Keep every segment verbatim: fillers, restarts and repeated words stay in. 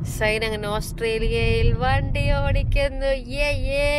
Sign അങ്ങനെ ഓസ്ട്രേലിയയിൽ വണ്ടി ഓടിക്കുന്നു. യേ യേ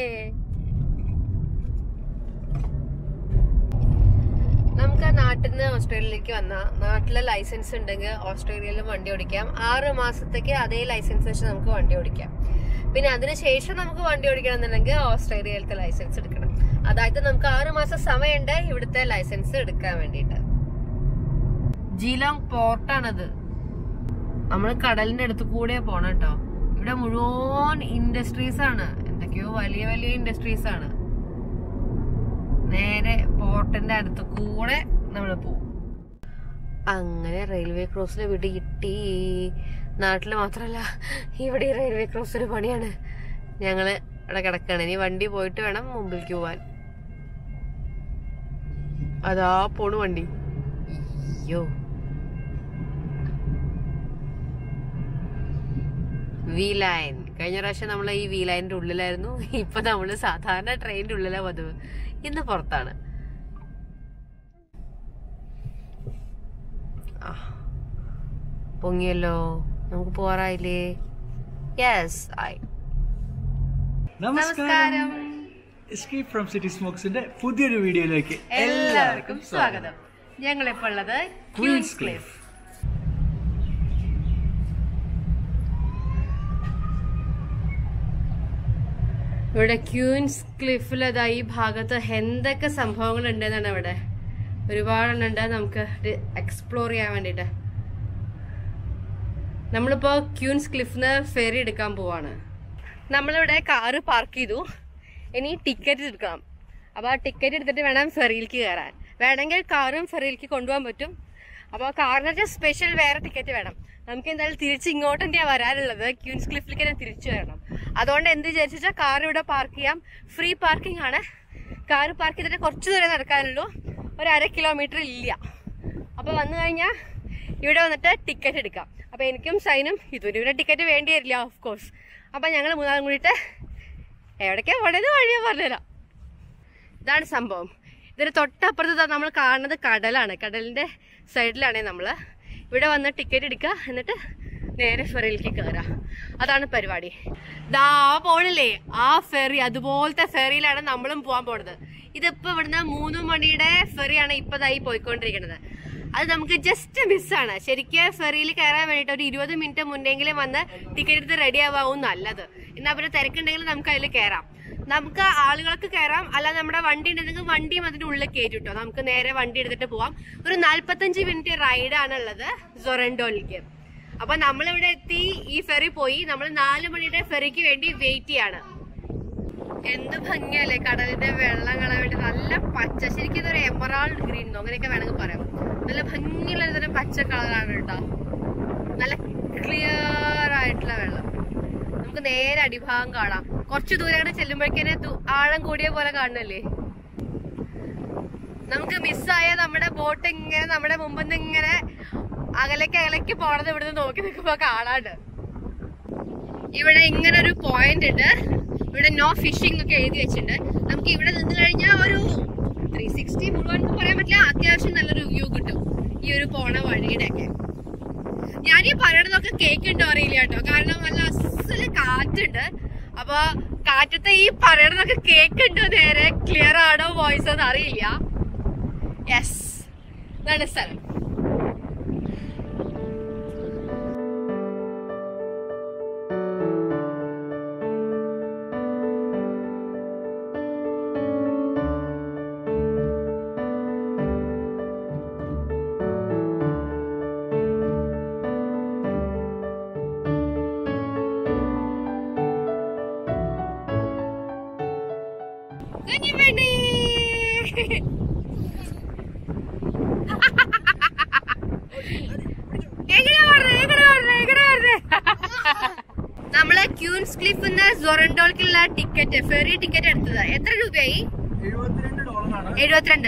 നമുക്ക് ആ നാട്ടിൽ നിന്ന് ഓസ്ട്രേലിയയിലേക്ക് വന്ന നാട്ടിലെ ലൈസൻസ് ഉണ്ടെങ്കിൽ ഓസ്ട്രേലിയയിലും വണ്ടി ഓടിക്കാം. ആറ് മാസത്തേക്ക് അതേ ലൈസൻസ് വെച്ച് നമുക്ക് വണ്ടി ഓടിക്കാം. പിന്നെ അതിനുശേഷം നമുക്ക് വണ്ടി ഓടിക്കണം എന്നുണ്ടെങ്കിൽ ഓസ്ട്രേലിയയിലത്തെ ലൈസൻസ് എടുക്കണം. അതായത് നമുക്ക് ആറ് മാസം സമയമുണ്ട് ഇവിടുത്തെ ലൈസൻസ് എടുക്കാൻ വേണ്ടിയിട്ട്. ജീലോങ് പോർട്ടാണത്. നമ്മൾ കടലിന്റെ അടുത്ത് കൂടെ പോണം കേട്ടോ. ഇവിടെ മുഴുവൻ ഇൻഡസ്ട്രീസ് ആണ്, എന്തൊക്കെയോ വലിയ വലിയ ഇൻഡസ്ട്രീസ് ആണ്. നേരെ പോർട്ടിന്റെ അടുത്ത് കൂടെ നമ്മൾ പോകും. അങ്ങനെ റെയിൽവേ ക്രോസിൽ വിടി കിട്ടി. നാട്ടില് മാത്രല്ല ഇവിടെ റെയിൽവേ ക്രോസ് ഒരു പണിയാണ്. ഞങ്ങള് ഇവിടെ കിടക്കാണ്. ഇനി വണ്ടി പോയിട്ട് വേണം മുമ്പിലേക്ക് പോവാൻ. അതാ പോണു വണ്ടി. അയ്യോ, വി ലൈൻ. കഴിഞ്ഞ പ്രാവശ്യം നമ്മൾ ഈ വി ലൈനിന്റെ ഉള്ളിലായിരുന്നു. ഇപ്പൊ നമ്മള് സാധാരണ ട്രെയിനിന്റെ ഉള്ളിലാ പതിവ്. ഇന്ന് പുറത്താണ്. പൊങ്ങിയല്ലോ, നമുക്ക് പോറായില്ലേ? യെസ് ആയി. നമസ്കാരം. എസ്കേപ്പ് ഫ്രം സിറ്റി സ്മോക്സിന്റെ പുതിയൊരു വീഡിയോയിലേക്ക് എല്ലാവർക്കും സ്വാഗതം. ഞങ്ങളിപ്പോൾ ഉള്ളത് ക്യൂൻസ് ക്ലിഫ്. ഇവിടെ ക്യൂൻസ് ക്ലിഫിൽ അതാ ഈ ഭാഗത്ത് എന്തൊക്കെ സംഭവങ്ങൾ ഉണ്ടെന്നാണ്. ഇവിടെ ഒരുപാടെണ്ണുണ്ട് നമുക്ക് എക്സ്പ്ലോർ ചെയ്യാൻ വേണ്ടിട്ട്. നമ്മളിപ്പോ ക്യൂൻസ് ക്ലിഫിന്ന് ഫെറി എടുക്കാൻ പോവാണ്. നമ്മളിവിടെ കാറ് പാർക്ക് ചെയ്തു. ഇനി ടിക്കറ്റ് എടുക്കണം. അപ്പൊ ആ ടിക്കറ്റ് എടുത്തിട്ട് വേണം ഫെറിയിലേക്ക് കയറാൻ. വേണമെങ്കിൽ കാറും ഫെറിയിലേക്ക് കൊണ്ടുപോകാൻ പറ്റും. അപ്പൊ കാറിനൊക്കെ സ്പെഷ്യൽ വേറെ ടിക്കറ്റ് വേണം. നമുക്ക് എന്തായാലും തിരിച്ച് ഇങ്ങോട്ട് തന്നെയാ വരാനുള്ളത്. ക്യൂൻസ് ക്ലിഫിലേക്ക് തന്നെ തിരിച്ചു വരണം. അതുകൊണ്ട് എന്ത് വിചാരിച്ചാൽ കാർ ഇവിടെ പാർക്ക് ചെയ്യാം. ഫ്രീ പാർക്കിംഗ് ആണ്. കാർ പാർക്ക് ചെയ്തിട്ട് കുറച്ച് ദൂരം നടക്കാനുള്ളൂ. ഒരു അര കിലോമീറ്റർ ഇല്ല. അപ്പൊ വന്നു കഴിഞ്ഞാൽ ഇവിടെ വന്നിട്ട് ടിക്കറ്റ് എടുക്കാം. അപ്പൊ എനിക്കും സൈനും ഇതുവരെ ഇവിടെ ടിക്കറ്റ് വേണ്ടി വരില്ല ഓഫ് കോഴ്സ്. അപ്പൊ ഞങ്ങൾ മൂന്നാളും കൂടിയിട്ട് എവിടേക്കാ പോണത് വഴിയാ പറഞ്ഞുതരാം. ഇതാണ് സംഭവം. ഇതിന് തൊട്ടപ്പുറത്ത് നമ്മൾ കാണുന്നത് കടലാണ്. കടലിന്റെ സൈഡിലാണേ നമ്മള്. ഇവിടെ വന്ന് ടിക്കറ്റ് എടുക്കുക, എന്നിട്ട് നേരെ ഫെറിയിലേക്ക് കയറാം. അതാണ് പരിപാടി. ദാ പോണില്ലേ ആ ഫെറി, അതുപോലത്തെ ഫെറിയിലാണ് നമ്മളും പോകാൻ പോണത്. ഇതിപ്പോ ഇവിടുന്ന് മൂന്ന് മണിയുടെ ഫെറിയാണ് ഇപ്പതായി പോയിക്കൊണ്ടിരിക്കുന്നത്. അത് നമുക്ക് ജസ്റ്റ് മിസ്സാണ്. ശരിക്കും ഫെറിയിൽ കയറാൻ വേണ്ടിയിട്ട് ഒരു ഇരുപത് മിനിറ്റ് മുന്നെങ്കിലും വന്ന് ടിക്കറ്റ് എടുത്ത് റെഡി ആവാവും നല്ലത്. എന്നാ പിന്നെ തിരക്കുണ്ടെങ്കിൽ നമുക്ക് അതിൽ കയറാം. നമുക്ക് ആളുകൾക്ക് കയറാം. അല്ലാതെ നമ്മുടെ വണ്ടി ഉണ്ടെങ്കിൽ വണ്ടിയും അതിന്റെ ഉള്ളിൽ കയറ്റിട്ടോ. നമുക്ക് നേരെ വണ്ടി എടുത്തിട്ട് പോവാം. ഒരു നാല്പത്തഞ്ച് മിനിറ്റ് റൈഡാണ് ഉള്ളത് സൊറന്റോയിലേക്ക്. അപ്പൊ നമ്മളിവിടെ എത്തി. ഈ ഫെറി പോയി. നമ്മൾ നാല് മണിയുടെ ഫെറിക്ക് വേണ്ടി വെയിറ്റ് ചെയ്യാണ്. എന്ത് ഭംഗിയല്ലേ കടലിന്റെ വെള്ളം കാണാൻ വേണ്ടി. നല്ല പച്ച, ശരിക്കും ഇതൊരു എമറാൾഡ് ഗ്രീൻ എന്നോ അങ്ങനെയൊക്കെ വേണമെങ്കിൽ പറയാം. നല്ല ഭംഗിയുള്ള ഒരു തരം പച്ച കളറാണ് കേട്ടോ. നല്ല ക്ലിയർ ആയിട്ടുള്ള വെള്ളം. നമുക്ക് നേരെ അടിഭാഗം കാണാം. കുറച്ചു ദൂരം കൂടെ ചെല്ലുമ്പോഴേക്കന്നെ ആഴം കൂടിയ പോലെ കാണുന്നല്ലേ. നമുക്ക് മിസ്സായ നമ്മുടെ ബോട്ട് ഇങ്ങനെ നമ്മുടെ മുമ്പിൽ നിന്ന് ഇങ്ങനെ അകലേക്ക് അകലേക്ക് പോണത് ഇവിടുന്ന് നോക്കി നിൽക്കുമ്പോ കാണാണ്ട്. ഇവിടെ ഇങ്ങനെ ഒരു പോയിന്റ് ഉണ്ട്. ഇവിടെ നോ ഫിഷിംഗ് ഒക്കെ എഴുതി വെച്ചിട്ടുണ്ട്. നമുക്ക് ഇവിടെ നിന്ന് കഴിഞ്ഞാൽ ഒരു ത്രീ സിക്സ്റ്റി മുഴുവൻ പറയാൻ പറ്റില്ല, അത്യാവശ്യം നല്ലൊരു വ്യൂ കിട്ടും ഈ ഒരു പോണ വഴിയുടെ ഒക്കെ. ഞാൻ ഈ പറയണതൊക്കെ കേൾക്കുന്നുണ്ടോ അറിയില്ല കേട്ടോ, കാരണം നല്ല അസല് കാറ്റുണ്ട്. അപ്പൊ കാറ്റത്തെ ഈ പറയണതൊക്കെ കേൾക്കുന്നുണ്ടോ, നേരെ ക്ലിയർ ആണോ വോയിസ് എന്ന് അറിയില്ല. യെസ്, ഇതാണ് സ്ഥലം. നമ്മള് ക്യൂൻസ് ക്ലിഫിന്ന് സൊറന്റോയിലേക്കുള്ള ടിക്കറ്റ്, ഫെറി ടിക്കറ്റ് എടുത്തത് എത്ര രൂപയായി? എഴുപത്തിരണ്ട് ഡോളറാണ്. എഴുപത്തിരണ്ട്.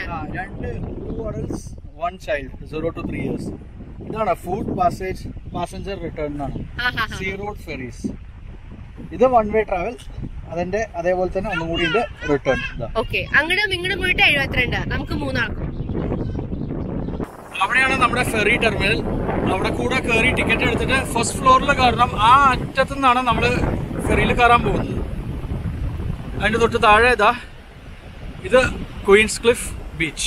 ഇതാണ് ഫുഡ് പാസേജ് പാസഞ്ചർ റിട്ടേൺ ആണ്. Searoad Ferries. ഇത് വൺ വേ ട്രാവൽ. അതിന്റെ അതേപോലെ തന്നെ ഒന്നും കൂടി റിട്ടേൺ. ഓക്കെ, അങ്ങോട്ടും ഇങ്ങോട്ടും പോയിട്ട് എഴുപത്തിരണ്ട്. നമുക്ക് മൂന്നാൾക്കും. അവിടെയാണ് നമ്മുടെ ഫെറി ടെർമിനൽ. അവിടെ കൂടെ കയറി ടിക്കറ്റ് എടുത്തിട്ട് ഫസ്റ്റ് ഫ്ലോറിൽ കയറണം. ആ അറ്റത്തു നിന്നാണ് നമ്മൾ ഫെറിയിൽ കയറാൻ പോകുന്നത്. അതിൻ്റെ തൊട്ട് താഴെ ഇതാ ഇത് ക്വീൻസ് ക്ലിഫ് ബീച്ച്.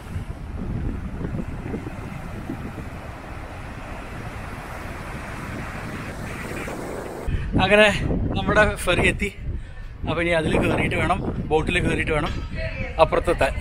അങ്ങനെ നമ്മുടെ ഫെറി എത്തി. അപ്പം ഇനി അതിൽ കയറിയിട്ട് വേണം, ബോട്ടിൽ കയറിയിട്ട് വേണം അപ്പുറത്തെത്താൻ.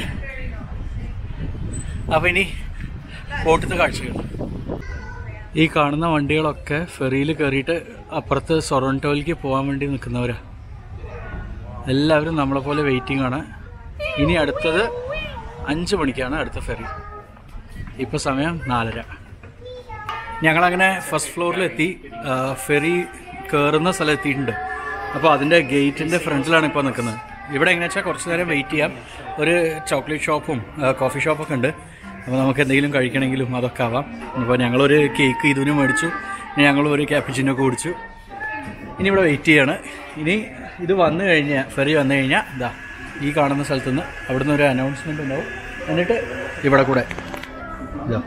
അപ്പം ഇനി ബോട്ടിലത്തെ കാഴ്ചകൾ. ഈ കാണുന്ന വണ്ടികളൊക്കെ ഫെറിയിൽ കയറിയിട്ട് അപ്പുറത്ത് സൊറോണ്ടോയിലേക്ക് പോകാൻ വേണ്ടി നിൽക്കുന്നവരാണ്. എല്ലാവരും നമ്മളെ പോലെ വെയിറ്റിംഗ് ആണ്. ഇനി അടുത്തത് അഞ്ച് മണിക്കാണ് അടുത്ത ഫെറി. ഇപ്പോൾ സമയം നാലര. ഞങ്ങളങ്ങനെ ഫസ്റ്റ് ഫ്ലോറിലെത്തി. ഫെറി കയറുന്ന സ്ഥലം എത്തിയിട്ടുണ്ട്. അപ്പോൾ അതിൻ്റെ ഗേറ്റിൻ്റെ ഫ്രണ്ടിലാണ് ഇപ്പോൾ നിൽക്കുന്നത്. ഇവിടെ എങ്ങനെയാ വെച്ചാൽ കുറച്ച് നേരം വെയിറ്റ് ചെയ്യാം. ഒരു ചോക്ലേറ്റ് ഷോപ്പും കോഫി ഷോപ്പൊക്കെ ഉണ്ട്. അപ്പോൾ നമുക്ക് എന്തെങ്കിലും കഴിക്കണമെങ്കിലും അതൊക്കെ ആവാം. അപ്പോൾ ഞങ്ങളൊരു കേക്ക് ഇതിന് മേടിച്ചു. ഇനി ഞങ്ങളൊരു ക്യാപ്പിച്ചിനൊക്കെ കുടിച്ചു. ഇനി ഇവിടെ വെയിറ്റ് ചെയ്യാണ്. ഇനി ഇത് വന്നു കഴിഞ്ഞാൽ ഫെറി വന്നു കഴിഞ്ഞാൽ ഇതാ ഈ കാണുന്ന സ്ഥലത്തുനിന്ന് അവിടുന്ന് ഒരു അനൗൺസ്മെൻ്റ് ഉണ്ടാവും. എന്നിട്ട് ഇവിടെ കൂടെ ഇതാ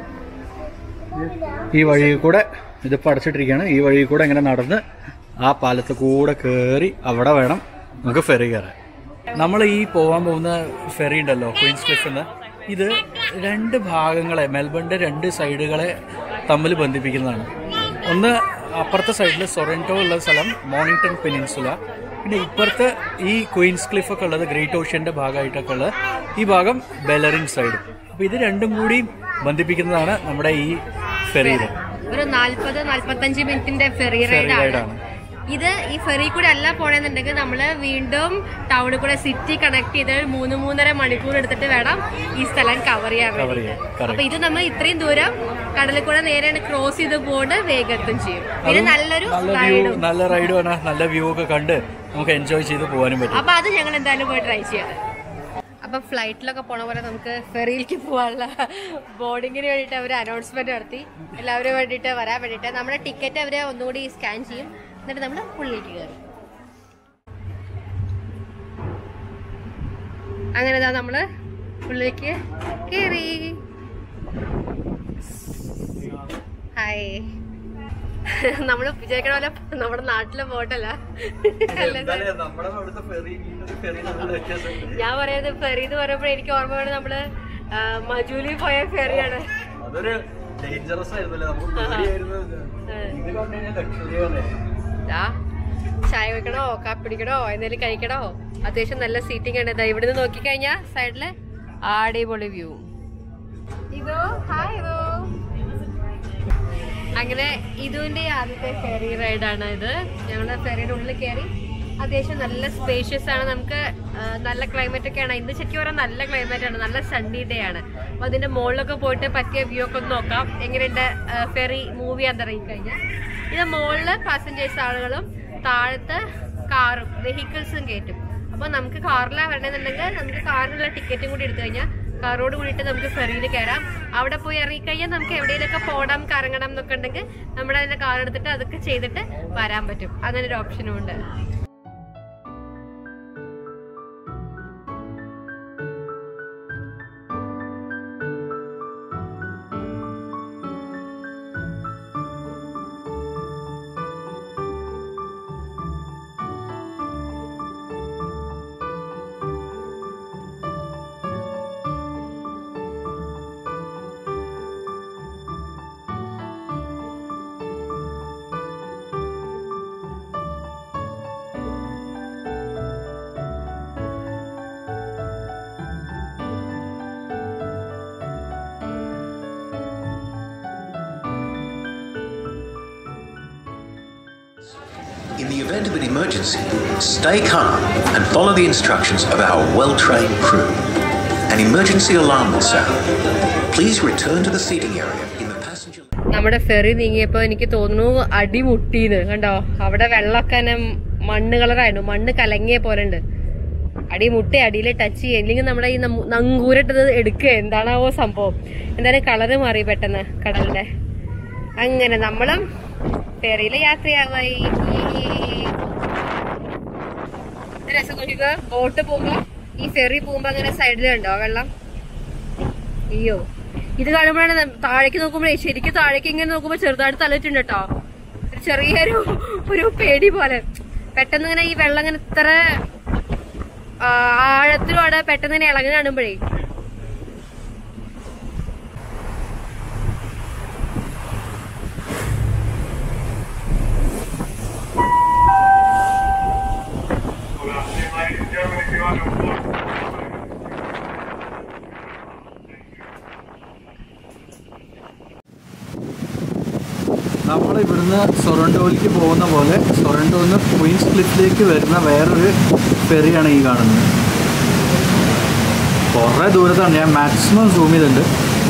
ഈ വഴി കൂടെ, ഇതിപ്പോൾ അടച്ചിട്ടിരിക്കുകയാണ്, ഈ വഴി കൂടെ ഇങ്ങനെ നടന്ന് ആ പാലത്ത് കൂടെ കയറി അവിടെ വേണം നമുക്ക് ഫെറി കയറാൻ. നമ്മൾ ഈ പോകാൻ പോകുന്ന ഫെറി ഉണ്ടല്ലോ ക്വീൻസ് ക്ലിഫ് എന്ന്, ഇത് രണ്ട് ഭാഗങ്ങളെ, മെൽബണിൻ്റെ രണ്ട് സൈഡുകളെ തമ്മിൽ ബന്ധിപ്പിക്കുന്നതാണ്. ഒന്ന് അപ്പുറത്തെ സൈഡിൽ സൊറന്റോ ഉള്ള സ്ഥലം മോണിങ്ടൺ പെനിൻസുല, പിന്നെ ഇപ്പുറത്തെ ഈ ക്വീൻസ് ക്ലിഫ് ഒക്കെ ഉള്ളത് ഗ്രേറ്റ് ഓഷ്യൻ്റെ ഭാഗമായിട്ടൊക്കെ ഉള്ളത് ഈ ഭാഗം ബെലറിൻ സൈഡ്. അപ്പോൾ ഇത് രണ്ടും കൂടി ബന്ധിപ്പിക്കുന്നതാണ് നമ്മുടെ ഈ ഫെറിയിൽ. ഒരു നാല്പത് നാല്പത്തഞ്ച് മിനിറ്റിന്റെ ഫെറി റൈഡാണ് ഇത്. ഈ ഫെറി കൂടെ അല്ല പോണെന്നുണ്ടെങ്കിൽ നമ്മള് വീണ്ടും ടൗണിൽ കൂടെ സിറ്റി കണക്ട് ചെയ്ത് മൂന്ന് മൂന്നര മണിക്കൂർ എടുത്തിട്ട് വേണം ഈ സ്ഥലം കവർ ചെയ്യാൻ വേണ്ടി. അപ്പൊ ഇത് നമ്മൾ ഇത്രയും ദൂരം കടലിൽ കൂടെ നേരെ ക്രോസ് ചെയ്ത് പോയിട്ട് വേഗത്തും ചെയ്യും. പിന്നെ നല്ലൊരു നല്ല റൈഡുമാണ്, നല്ല വ്യൂ ഒക്കെ കണ്ട് നമുക്ക് എൻജോയ് ചെയ്ത് പോകാനും പറ്റും. അപ്പൊ അത് ഞങ്ങൾ എന്തായാലും പോയി ട്രൈ ചെയ്യാം. അപ്പൊ ഫ്ലൈറ്റിലൊക്കെ പോണ പോലെ നമുക്ക് ഫെറിയിലേക്ക് പോകാനുള്ള ബോർഡിങ്ങിന് വേണ്ടിയിട്ട് അവർ അനൗൺസ്മെന്റ് നടത്തി. എല്ലാവരും വേണ്ടിയിട്ട് വരാൻ വേണ്ടിയിട്ട് നമ്മുടെ ടിക്കറ്റ് അവര് ഒന്നുകൂടി സ്കാൻ ചെയ്യും. എന്നിട്ട് നമ്മൾ ഉള്ളിലേക്ക് കയറും. അങ്ങനെ നമ്മള് ഉള്ളിലേക്ക് കയറി. ഹായ്. നമ്മള് വിചാരിക്കണ പോലെ നമ്മുടെ നാട്ടിലെ ബോട്ടല്ല. ഞാൻ പറയുന്നത് ഫെറി എന്ന് പറയുമ്പോ എനിക്ക് ഓർമ്മ വേണം നമ്മള് മജൂലി പോയ ഫെറിയാണ്. ചായ വെക്കണോ കാപ്പി പിടിക്കണോ എന്തെങ്കിലും കഴിക്കണോ, അത്യാവശ്യം നല്ല സീറ്റിംഗ് ആണ്. ഇവിടുന്ന് നോക്കിക്കഴിഞ്ഞാ സൈഡില് അടിപൊളി വ്യൂ. ഇതോ ഹായ് ഇതോ. അങ്ങനെ ഇതിന്റെ ആദ്യത്തെ ഫെറി റൈഡാണ് ഇത്. ഞങ്ങളുടെ ഫെറിയുടെ ഉള്ളിൽ കയറി. അത്യാവശ്യം നല്ല സ്പേഷ്യസ് ആണ്. നമുക്ക് നല്ല ക്ലൈമറ്റ് ഒക്കെയാണ്. ഇന്ന് ശരിക്കും പറയാൻ നല്ല ക്ലൈമറ്റ് ആണ്, നല്ല സണ്ണി ഡേ ആണ്. അപ്പൊ അതിന്റെ മുകളിലൊക്കെ പോയിട്ട് പറ്റിയ വ്യൂ ഒക്കെ ഒന്ന് നോക്കാം. എങ്ങനെയുണ്ട് ഫെറി മൂവ് ചെയ്യാൻ തുടങ്ങി കഴിഞ്ഞാൽ. ഇത് മുകളില് പാസഞ്ചേഴ്സ് ആളുകളും താഴത്ത് കാറും വെഹിക്കിൾസും കയറ്റും. അപ്പൊ നമുക്ക് കാറിലാണ് വരണമെന്നുണ്ടെങ്കിൽ നമുക്ക് കാറിനുള്ള ടിക്കറ്റും കൂടി എടുത്തു കഴിഞ്ഞാൽ കാറോട് കൂടിയിട്ട് നമുക്ക് ഫെറിയിൽ കയറാം. അവിടെ പോയി ഇറങ്ങിക്കഴിഞ്ഞാൽ നമുക്ക് എവിടെയെങ്കിലൊക്കെ പോകണം കറങ്ങണം എന്നൊക്കെ ഉണ്ടെങ്കിൽ നമ്മുടെ അതിന്റെ കാർ എടുത്തിട്ട് അതൊക്കെ ചെയ്തിട്ട് വരാൻ പറ്റും. അങ്ങനെ ഒരു ഓപ്ഷനും ഉണ്ട്. In the event of an emergency, stay calm and follow the instructions of our well-trained crew. An emergency alarm will sound. Please return to the seating area in the passenger. നമ്മുടെ ഫെറി നീങ്ങിയപ്പോ എനിക്ക് തോന്നുന്നു അടിമുട്ടീന്ന് കണ്ടോ. അവിടെ വെള്ളമൊക്കെ തന്നെ മണ്ണ് കളറായിരുന്നു, മണ്ണ് കലങ്ങിയ പോലെ ഉണ്ട്. അടിമുട്ടി അടിയിൽ ടച്ച് ചെയ്യുക, ഇല്ലെങ്കിൽ നമ്മുടെ ഈ നങ്കൂരിട്ടത് എടുക്കുക, എന്താണാവോ സംഭവം. എന്തായാലും കളറ് മാറി പെട്ടെന്ന് കടലിന്റെ. അങ്ങനെ നമ്മളും ഫെറിയിലെ യാത്രയാവായി. രസം നോക്കുക, ബോട്ട് പോകുമ്പോ ഈ ഫെറി പോകുമ്പോ അങ്ങനെ സൈഡിലുണ്ടോ വെള്ളം. അയ്യോ ഇത് കാണുമ്പോഴാണ് താഴേക്ക് നോക്കുമ്പോഴേ ശരിക്കും താഴേക്ക് ഇങ്ങനെ നോക്കുമ്പോ ചെറുതായിട്ട് തലയിട്ടുണ്ട് കേട്ടോ. ചെറിയൊരു ഒരു പേടി പോലെ. പെട്ടെന്ന് ഇങ്ങനെ ഈ വെള്ളം ഇങ്ങനെ ഇത്ര ആഴത്തിലൂടെ പെട്ടെന്ന് ഇങ്ങനെ ഇളകി കാണുമ്പോഴേ നമ്മൾ ഇവിടുന്ന് സൊറന്റോയിലേക്ക് പോകുന്ന പോലെ സൊറന്റോയിൽ നിന്ന് ക്വീൻസ് ക്ലിഫിലേക്ക് വരുന്ന വേറൊരു ഫെറിയാണ് ഈ കാണുന്നത്. കുറേ ദൂരത്താണ്, ഞാൻ മാക്സിമം സൂം ചെയ്തിട്ടുണ്ട്.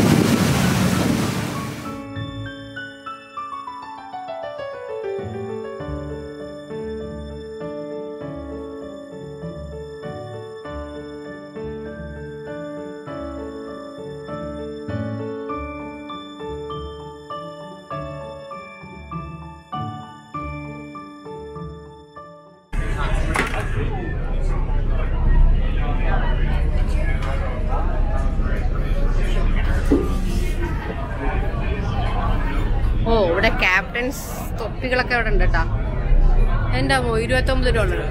ഓ ഇവിടെ ക്യാപ്റ്റൻസ് തൊപ്പികളൊക്കെ അവിടെ ഉണ്ട് കേട്ടാ. എൻ്റെ അമ്മോ ഇരുപത്തൊമ്പത് ഡോളർ.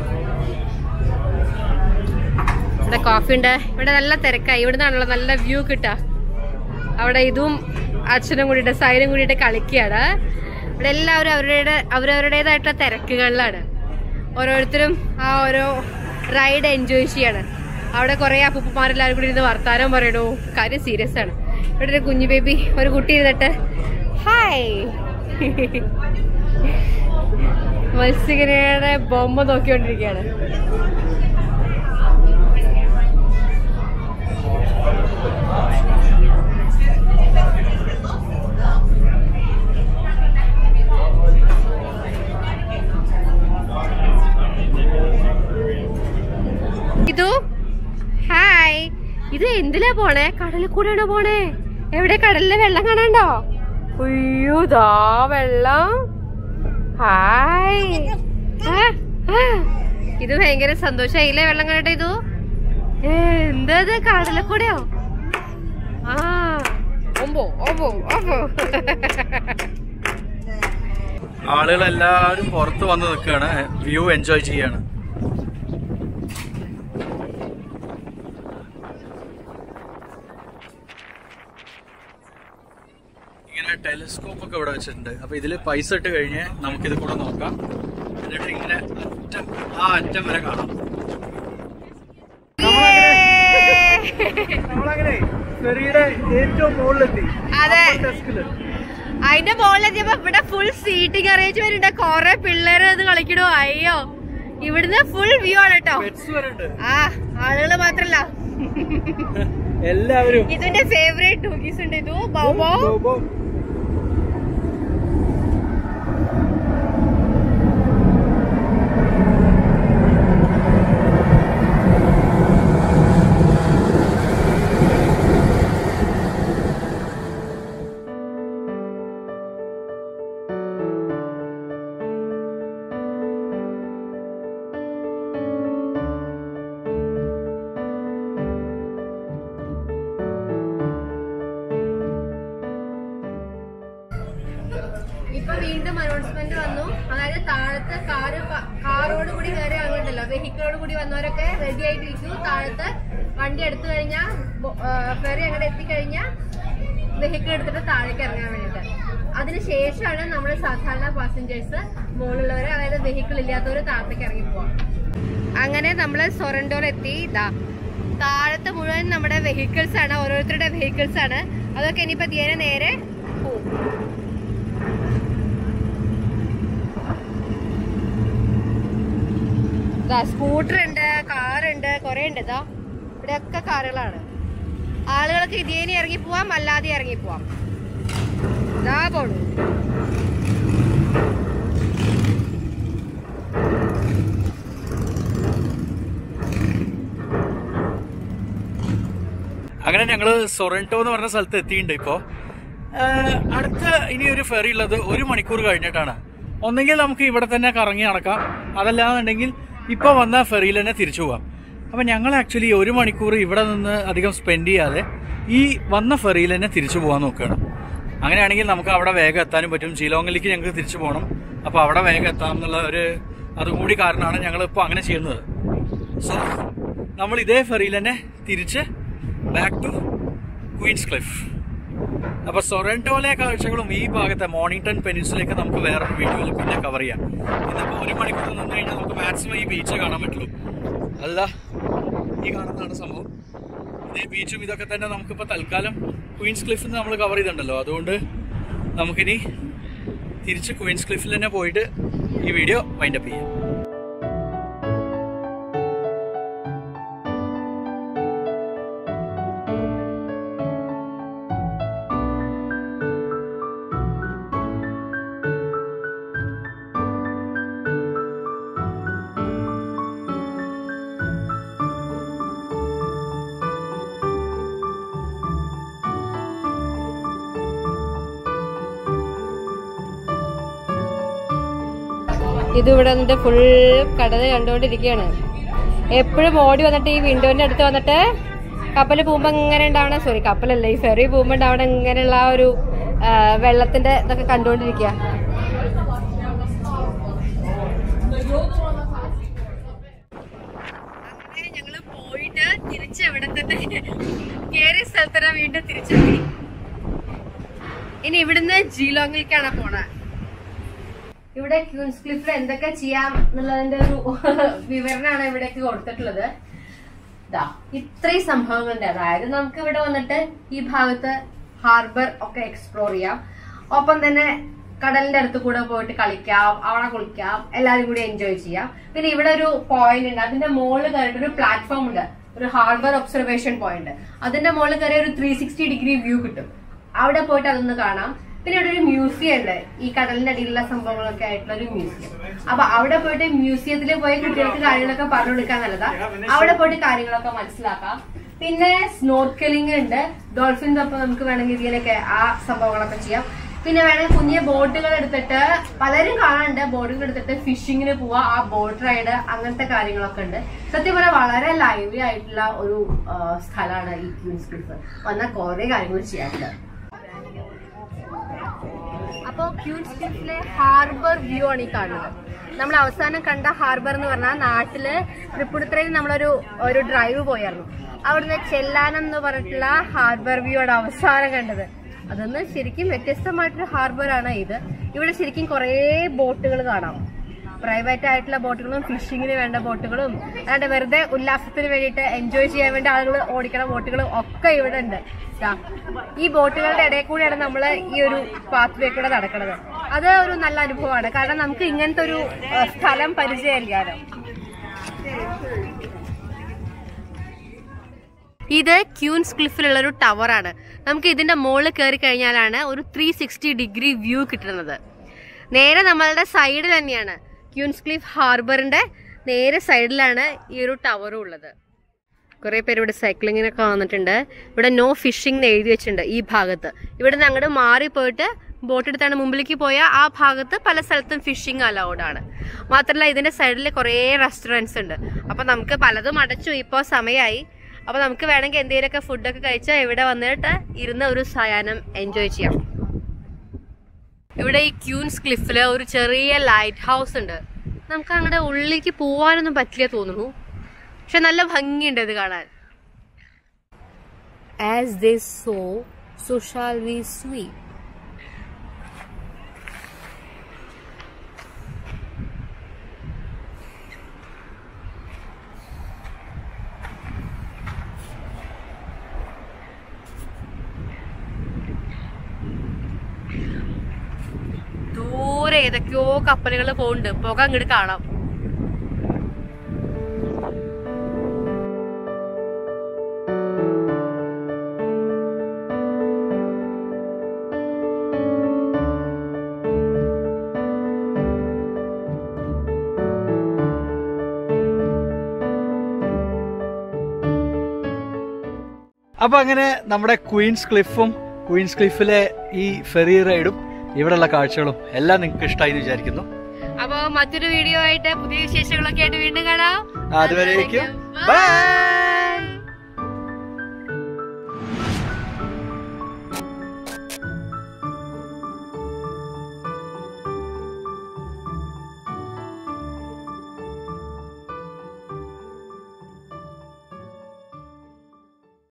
ഇവിടെ കോഫി ഉണ്ട്. ഇവിടെ നല്ല തിരക്കായി. ഇവിടെ നിന്നാണല്ലോ നല്ല വ്യൂ കിട്ടാ. അവിടെ ഇതും അച്ഛനും കൂടിയിട്ട് സൈനും കൂടിയിട്ട് കളിക്കുകയാണ്. ഇവിടെ എല്ലാവരും അവരുടെ അവരവരുടേതായിട്ടുള്ള തിരക്കുകളിലാണ്. ഓരോരുത്തരും ആ ഓരോ റൈഡ് എൻജോയ് ചെയ്യാണ്. അവിടെ കുറെ അപ്പൂപ്പന്മാരെല്ലാവരും കൂടി ഇരുന്ന് വർത്താനം പറയണു. കാര്യം സീരിയസ് ആണ്. ഇവിടെ ഒരു കുഞ്ഞു ബേബി ഒരു കുട്ടി ഇരുന്നിട്ട് ഹായ് മത്സ്യകന്യയുടെ ബൊമ്മ നോക്കിക്കൊണ്ടിരിക്കുകയാണ്. ഇതു ഹായ്. ഇത് എന്തിലാ പോണേ? കടലിൽ കൂടെയാണോ പോണേ? എവിടെ കടലിലെ വെള്ളം കാണാണ്ടോ? അയ്യോ ദാ വെള്ളം. ഹായ്. ഇത് ഭയങ്കര സന്തോഷായില്ലേ വെള്ളം കണ്ടിട്ട്? ഇതു എന്താ കടലിൽ കൂടെയോ? ആ ഓമ്പോ ഓമ്പോ ഓമ്പോ. ആളുകളെല്ലാവരും പുറത്ത് വന്ന് നിൽക്കുകയാണ്, വ്യൂ എൻജോയ് ചെയ്യാണ്. ഇങ്ങനെ ടെലിസ്കോപ്പ് ഒക്കെ ഇവിടെ വെച്ചിട്ടുണ്ട്. അപ്പൊ ഇതില് പൈസ ഇട്ട് കഴിഞ്ഞ് നമുക്കിത് കൂടെ നോക്കാം. എന്നിട്ട് ഇങ്ങനെ അറ്റം ആ അറ്റം വരെ കാണാം. നമ്മളങ്ങനെ ഫെറിയുടെ ഏറ്റവും മുകളിലെത്തി. അതെ, അതിന്റെ മുകളിലെത്തിയപ്പോ ഇവിടെ ഫുൾ സീറ്റിംഗ് അറേഞ്ച്മെന്റ് ഉണ്ട്. കൊറേ പിള്ളേര് ഇത് കളിക്കണോ. അയ്യോ ഇവിടുന്ന് ഫുൾ വ്യൂ ആണ് കേട്ടോ. ആ ആളുകള് മാത്രല്ല എല്ലാവരും. ഇതിന്റെ ഫേവറേറ്റ് ഡോഗീസ് ഉണ്ട്. ഇത് ബോബോ. ഇപ്പൊ വീണ്ടും അനൗൺസ്മെന്റ് വന്നു. അതായത് താഴത്തെ കാറ് കാറോട് കൂടി കയറി അങ്ങോട്ടല്ലോ വെഹിക്കിളോട് കൂടി വന്നവരൊക്കെ റെഡി ആയിട്ടിരിക്കും. താഴത്തെ വണ്ടി എടുത്തു കഴിഞ്ഞാൽ ഫെറി അങ്ങനെ എത്തിക്കഴിഞ്ഞാൽ വെഹിക്കിൾ എടുത്തിട്ട് താഴേക്ക് ഇറങ്ങാൻ വേണ്ടിട്ട്. അതിനുശേഷമാണ് നമ്മുടെ സാധാരണ പാസഞ്ചേഴ്സ് മുകളിലുള്ളവര്, അതായത് വെഹിക്കിൾ ഇല്ലാത്തവര് താഴത്തേക്ക് ഇറങ്ങി പോവാം. അങ്ങനെ നമ്മള് സൊറന്റോയിൽ എത്തി. ഇതാ താഴത്തെ മുഴുവൻ നമ്മുടെ വെഹിക്കിൾസ് ആണ്, ഓരോരുത്തരുടെ വെഹിക്കിൾസ് ആണ്. അതൊക്കെ ഇനിയിപ്പോ തീരെ നേരെ പോവും. സ്കൂട്ടർ ഉണ്ട്, കാറുണ്ട്, കൊറേ ഉണ്ട്. ഇതാ ഇവിടെ ഒക്കെ കാറുകളാണ്. ആളുകൾക്ക് ഇതിയേനി ഇറങ്ങി പോവാം, അല്ലാതെ ഇറങ്ങി പോവാം. ഇതാ പോണു. അങ്ങനെ ഞങ്ങള് സൊറന്റോ എന്ന് പറഞ്ഞ സ്ഥലത്ത് എത്തിയിട്ടുണ്ട്. ഇപ്പോ അടുത്ത ഇനി ഒരു ഫെറി ഉള്ളത് ഒരു മണിക്കൂർ കഴിഞ്ഞിട്ടാണ്. ഒന്നെങ്കിൽ നമുക്ക് ഇവിടെ തന്നെ കറങ്ങി നടക്കാം, അതല്ലാന്നുണ്ടെങ്കിൽ ഇപ്പൊ വന്ന ഫെറിയിൽ തന്നെ തിരിച്ചു പോവാം. അപ്പം ഞങ്ങൾ ആക്ച്വലി ഒരു മണിക്കൂർ ഇവിടെ നിന്ന് അധികം സ്പെൻഡ് ചെയ്യാതെ ഈ വന്ന ഫെറിയിൽ തന്നെ തിരിച്ചു പോകാൻ നോക്കുകയാണ്. അങ്ങനെയാണെങ്കിൽ നമുക്ക് അവിടെ വേഗം എത്താനും പറ്റും. ഷീലോങ്ങിലേക്ക് ഞങ്ങൾക്ക് തിരിച്ചു പോകണം. അപ്പോൾ അവിടെ വേഗം എത്താം എന്നുള്ള ഒരു അതും കൂടി കാരണമാണ് ഞങ്ങൾ ഇപ്പോൾ അങ്ങനെ ചെയ്യുന്നത്. സോ നമ്മൾ ഇതേ ഫെറിയിൽ തന്നെ തിരിച്ച് ബാക്ക് ടു ക്വീൻസ് ക്ലിഫ്. അപ്പോൾ സൊറന്റോയിലെ കാഴ്ചകളും ഈ ഭാഗത്തെ മോർണിംഗ്ടൺ പെനിൻസുലയൊക്കെ നമുക്ക് വേറൊരു വീഡിയോയിൽ പിന്നെ കവർ ചെയ്യാം. ഇന്നിപ്പോൾ ഒരു മണിക്കൂർ നിന്ന് കഴിഞ്ഞാൽ നമുക്ക് മാക്സിമം ഈ ബീച്ച് കാണാൻ പറ്റുള്ളൂ. അല്ല, ഈ കാണുന്നതാണ് സംഭവം. ഇതേ ബീച്ചും ഇതൊക്കെ തന്നെ നമുക്കിപ്പോൾ തൽക്കാലം ക്വീൻസ് ക്ലിഫിൽ നമ്മൾ കവർ ചെയ്തിട്ടുണ്ടല്ലോ. അതുകൊണ്ട് നമുക്കിനി തിരിച്ച് ക്വീൻസ് ക്ലിഫിൽ തന്നെ പോയിട്ട് ഈ വീഡിയോ വൈൻഡപ്പ് ചെയ്യാം. ഇതിവിടെ വന്നിട്ട് ഫുൾ കടൽ കണ്ടുകൊണ്ടിരിക്കുകയാണ്. എപ്പോഴും ഓടി വന്നിട്ട് ഈ വിൻഡോന്റെ അടുത്ത് വന്നിട്ട് കപ്പൽ പോകുമ്പോ ഇങ്ങനെ ഉണ്ടാവണ സോറി കപ്പലല്ല ഈ ഫെറി പോകുമ്പോ ഉണ്ടാവണ ഇങ്ങനെയുള്ള ആ ഒരു വെള്ളത്തിന്റെ ഇതൊക്കെ കണ്ടുകൊണ്ടിരിക്കുക. അങ്ങനെ ഞങ്ങള് പോയിട്ട് തിരിച്ച് എവിടെ തന്നെ കേറിയ സ്ഥലത്തന്നെ വീണ്ടും തിരിച്ചെത്തി. ഇനി ഇവിടുന്ന് ജീലോങ്ങിലേക്കാണ് പോണേ. ഇവിടെ ക്യൂൻസ് ക്ലിഫിൽ എന്തൊക്കെ ചെയ്യാം എന്നുള്ളതിന്റെ ഒരു വിവരണമാണ് ഇവിടേക്ക് കൊടുത്തിട്ടുള്ളത്. ഇതാ ഇത്രയും സംഭവങ്ങളുണ്ട്. അതായത് നമുക്ക് ഇവിടെ വന്നിട്ട് ഈ ഭാഗത്ത് ഹാർബർ ഒക്കെ എക്സ്പ്ലോർ ചെയ്യാം. ഒപ്പം തന്നെ കടലിന്റെ അടുത്ത് കൂടെ പോയിട്ട് കളിക്കാം, അവിടെ കുളിക്കാം, എല്ലാവരും കൂടി എൻജോയ് ചെയ്യാം. പിന്നെ ഇവിടെ ഒരു പോയിന്റ് ഉണ്ട്. അതിന്റെ മുകളിൽ കയറിയിട്ട് ഒരു പ്ലാറ്റ്ഫോം ഉണ്ട്, ഒരു ഹാർബർ ഒബ്സർവേഷൻ പോയിന്റ്. അതിന്റെ മുകളിൽ കയറി ഒരു ത്രീ സിക്സ്റ്റി ഡിഗ്രി വ്യൂ കിട്ടും. അവിടെ പോയിട്ട് അതൊന്ന് കാണാം. പിന്നെ ഇവിടെ ഒരു മ്യൂസിയം ഉണ്ട്, ഈ കടലിന്റെ അടിയിലുള്ള സംഭവങ്ങളൊക്കെ ആയിട്ടുള്ള ഒരു മ്യൂസിയം. അപ്പൊ അവിടെ പോയിട്ട് മ്യൂസിയത്തിൽ പോയി കുട്ടികൾക്ക് കാര്യങ്ങളൊക്കെ പറഞ്ഞു കൊടുക്കാൻ നല്ലതാ. അവിടെ പോയിട്ട് കാര്യങ്ങളൊക്കെ മനസ്സിലാക്കാം. പിന്നെ സ്നോർക്കലിംഗ് ഉണ്ട്, ഡോൾഫിൻസ് ഒപ്പം നമുക്ക് വേണമെങ്കിൽ ഇതിലൊക്കെ ആ സംഭവങ്ങളൊക്കെ ചെയ്യാം. പിന്നെ വേണമെങ്കിൽ കുഞ്ഞ് ബോട്ടുകൾ എടുത്തിട്ട് പലരും കാണാനുണ്ട്, ബോട്ടുകൾ എടുത്തിട്ട് ഫിഷിങ്ങിന് പോവാ, ആ ബോട്ട് റൈഡ് അങ്ങനത്തെ കാര്യങ്ങളൊക്കെ ഉണ്ട്. സത്യം പറഞ്ഞാൽ വളരെ ലൈവ്ലി ആയിട്ടുള്ള ഒരു സ്ഥലമാണ് ഈ ക്യൂൻസ് ക്ലിഫ്. വന്നാൽ കുറെ കാര്യങ്ങൾ ചെയ്യാറുണ്ട്. അപ്പോ ക്യൂൻസ് ക്ലിഫിലെ ഹാർബർ വ്യൂ ആണ് ഈ കാണുന്നത്. നമ്മൾ അവസാനം കണ്ട ഹാർബർ എന്ന് പറഞ്ഞാൽ നാട്ടില് തൃപ്പൂണിത്തുറയിൽ നമ്മളൊരു ഒരു ഡ്രൈവ് പോയായിരുന്നു. അവിടുന്ന് ചെല്ലാനം എന്ന് പറഞ്ഞിട്ടുള്ള ഹാർബർ വ്യൂ ആണ് അവസാനം കണ്ടത്. അതൊന്ന് ശരിക്കും വ്യത്യസ്തമായിട്ടൊരു ഹാർബറാണ് ഇത്. ഇവിടെ ശരിക്കും കുറേ ബോട്ടുകൾ കാണാം, പ്രൈവറ്റ് ആയിട്ടുള്ള ബോട്ടുകളും ഫിഷിങ്ങിന് വേണ്ട ബോട്ടുകളും അല്ലാണ്ട് വെറുതെ ഉല്ലാസത്തിന് വേണ്ടിയിട്ട് എൻജോയ് ചെയ്യാൻ വേണ്ടി ആളുകൾ ഓടിക്കണ ബോട്ടുകളും ഒക്കെ ഇവിടെ ഉണ്ട്. ഈ ബോട്ടുകളുടെ ഇടയിൽ കൂടെയാണ് നമ്മൾ ഈ ഒരു പാത്ത് വേ കൂടെ നടക്കുന്നത്. അത് ഒരു നല്ല അനുഭവമാണ്, കാരണം നമുക്ക് ഇങ്ങനത്തെ ഒരു സ്ഥലം പരിചയമില്ലാലോ. ഇത് ക്യൂൻസ് ക്ലിഫിലുള്ള ഒരു ടവറാണ്. നമുക്ക് ഇതിന്റെ മുകളിൽ കയറി കഴിഞ്ഞാലാണ് ഒരു ത്രീ സിക്സ്റ്റി ഡിഗ്രി വ്യൂ കിട്ടുന്നത്. നേരെ നമ്മളുടെ സൈഡിൽ തന്നെയാണ് ക്യൂൻസ് ക്ലിഫ് ഹാർബറിന്റെ നേരെ സൈഡിലാണ് ഈ ഒരു ടവറും ഉള്ളത്. കുറെ പേര് ഇവിടെ സൈക്ലിങ്ങിനൊക്കെ വന്നിട്ടുണ്ട്. ഇവിടെ നോ ഫിഷിംഗ് എന്ന് എഴുതി വെച്ചിട്ടുണ്ട് ഈ ഭാഗത്ത്. ഇവിടെ നിന്ന് അങ്ങോട്ട് മാറി പോയിട്ട് ബോട്ട് എടുത്താണ് മുമ്പിലേക്ക് പോയാൽ ആ ഭാഗത്ത് പല സ്ഥലത്തും ഫിഷിംഗ് അലൗഡ് ആണ്. മാത്രമല്ല ഇതിന്റെ സൈഡിൽ കുറേ റെസ്റ്റോറൻറ്റ്സ് ഉണ്ട്. അപ്പൊ നമുക്ക് പലതും അടച്ചു, ഇപ്പോൾ സമയമായി. അപ്പൊ നമുക്ക് വേണമെങ്കിൽ എന്തെങ്കിലുമൊക്കെ ഫുഡൊക്കെ കഴിച്ചാൽ ഇവിടെ വന്നിട്ട് ഇരുന്ന് ഒരു സായാഹ്നം എൻജോയ് ചെയ്യാം. ഇവിടെ ഈ ക്യൂൻസ് ക്ലിഫില് ഒരു ചെറിയ ലൈറ്റ് ഹൗസ് ഉണ്ട്. നമുക്ക് അങ്ങോട്ട് ഉള്ളിലേക്ക് പോവാനൊന്നും പറ്റില്ല തോന്നുന്നു, പക്ഷെ നല്ല ഭംഗിയുണ്ട് ഇത് കാണാൻ. As they sow, so shall we sweep. ദൂരെ ഏതൊക്കെയോ കപ്പലുകൾ പോകുന്നുണ്ട്, പുക അങ്ങോട്ട് കാണാം. അപ്പൊ അങ്ങനെ നമ്മുടെ ക്വീൻസ് ക്ലിഫും ക്വീൻസ് ക്ലിഫിലെ ഈ ഫെറി റൈഡും ഇവിടെയുള്ള കാഴ്ചകളും എല്ലാം നിങ്ങൾക്ക് ഇഷ്ടമായി എന്ന് വിചാരിക്കുന്നു. അപ്പൊ മറ്റൊരു വീഡിയോ ആയിട്ട് പുതിയ വിശേഷങ്ങളൊക്കെ ആയിട്ട് വീണ്ടും കാണാം. അതുവരേക്കും ബൈ.